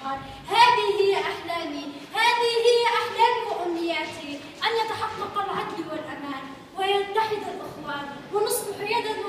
النهار. هذه هي أحلامي، هذه هي أحلامي وأمنياتي، أن يتحقق العدل والأمان ويتحد الأخوان ونصبح يدا